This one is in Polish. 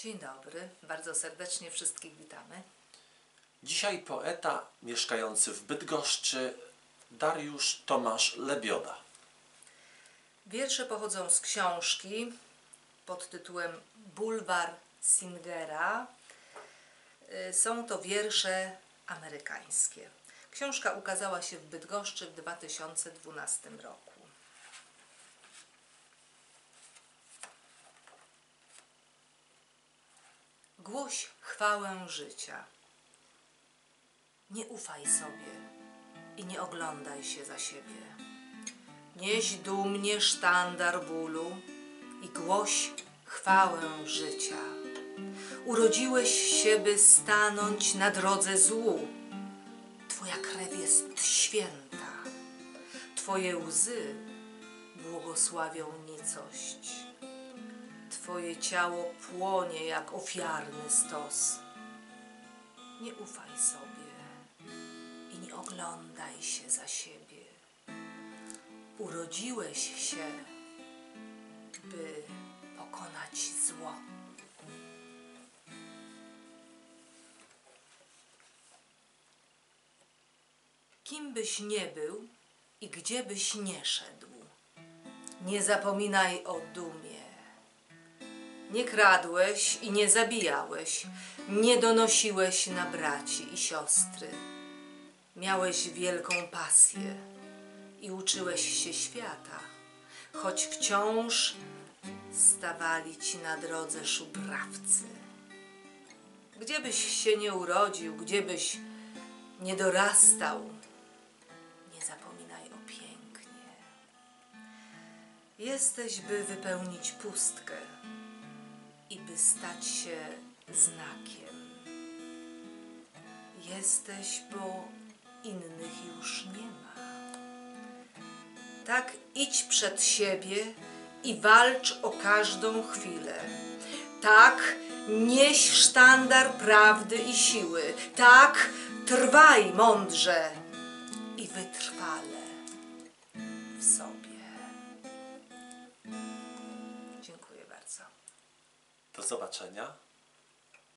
Dzień dobry, bardzo serdecznie wszystkich witamy. Dzisiaj poeta mieszkający w Bydgoszczy Dariusz Tomasz Lebioda. Wiersze pochodzą z książki pod tytułem Bulwar Singera. Są to wiersze amerykańskie. Książka ukazała się w Bydgoszczy w 2012 roku. Głoś chwałę życia. Nie ufaj sobie i nie oglądaj się za siebie. Nieś dumnie sztandar bólu i głoś chwałę życia. Urodziłeś się, by stanąć na drodze złu. Twoja krew jest święta. Twoje łzy błogosławią nicość. Twoje ciało płonie jak ofiarny stos. Nie ufaj sobie i nie oglądaj się za siebie. Urodziłeś się, by pokonać zło. Kim byś nie był i gdzie byś nie szedł, nie zapominaj o dumie. Nie kradłeś i nie zabijałeś, nie donosiłeś na braci i siostry. Miałeś wielką pasję i uczyłeś się świata, choć wciąż stawali ci na drodze szubrawcy. Gdziebyś się nie urodził, gdziebyś nie dorastał, nie zapominaj o pięknie. Jesteś, by wypełnić pustkę i by stać się znakiem. Jesteś, bo innych już nie ma. Tak idź przed siebie i walcz o każdą chwilę. Tak nieś sztandar prawdy i siły. Tak trwaj mądrze i wytrwale w sobie. Dziękuję bardzo. Do zobaczenia.